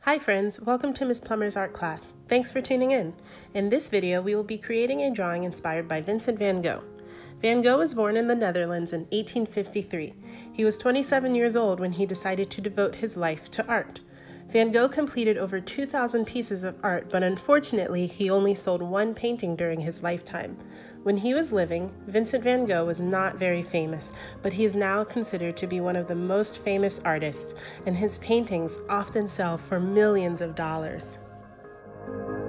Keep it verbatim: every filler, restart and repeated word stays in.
Hi friends, welcome to Miz Plummer's art class. Thanks for tuning in. In this video, we will be creating a drawing inspired by Vincent van Gogh. Van Gogh was born in the Netherlands in eighteen fifty-three. He was twenty-seven years old when he decided to devote his life to art. Van Gogh completed over two thousand pieces of art, but unfortunately, he only sold one painting during his lifetime. When he was living, Vincent van Gogh was not very famous, but he is now considered to be one of the most famous artists, and his paintings often sell for millions of dollars.